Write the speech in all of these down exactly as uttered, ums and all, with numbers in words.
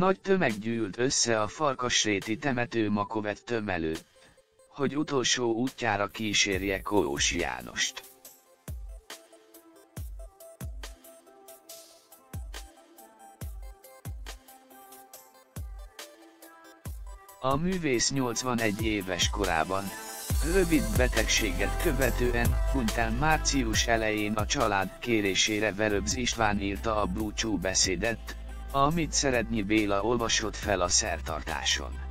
Nagy tömeg gyűlt össze a Farkasréti temető Makovett töm előtt, hogy utolsó útjára kísérje Kóosi Jánost. A művész nyolcvanegy éves korában, rövid betegséget követően hunyt el március elején a család kérésére. Veröbz István írta a búcsú beszédet, amit Szerednyi Béla olvasott fel a szertartáson.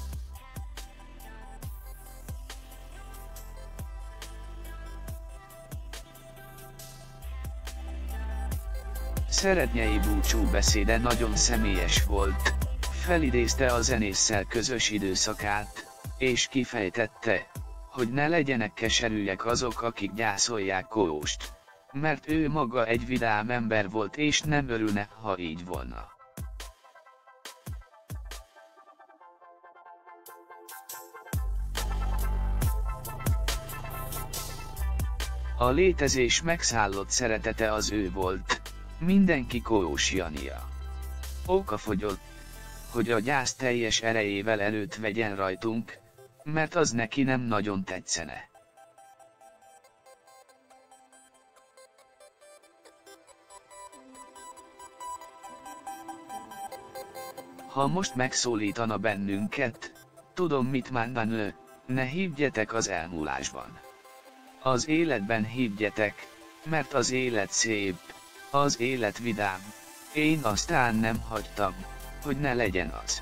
Szerednyei búcsú beszéde nagyon személyes volt, felidézte a zenésszel közös időszakát, és kifejtette, hogy ne legyenek keserűek azok, akik gyászolják Kóost, mert ő maga egy vidám ember volt és nem örülne, ha így volna. A létezés megszállott szeretete az ő volt, mindenki Kóosi Jania. Okafogyott, hogy a gyász teljes erejével előtt vegyen rajtunk, mert az neki nem nagyon tetszene. Ha most megszólítana bennünket, tudom mit mondanő, ne hívjetek az elmúlásban. Az életben hívjetek, mert az élet szép, az élet vidám, én aztán nem hagytam, hogy ne legyen az.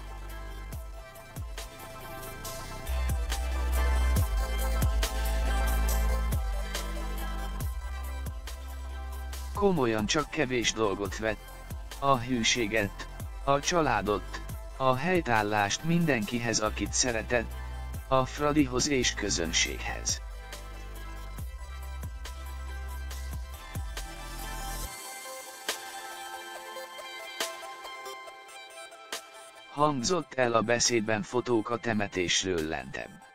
Komolyan csak kevés dolgot vett, a hűséget, a családot, a helytállást mindenkihez, akit szeretett, a Fradihoz és közönséghez. Hangzott el a beszédben fotók a temetésről lentebb.